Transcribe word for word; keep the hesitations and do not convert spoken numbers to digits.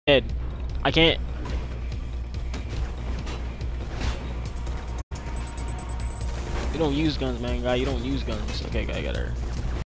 Dead. I can't. You don't use guns, man, guy. You don't use guns. Okay, guy, I got her.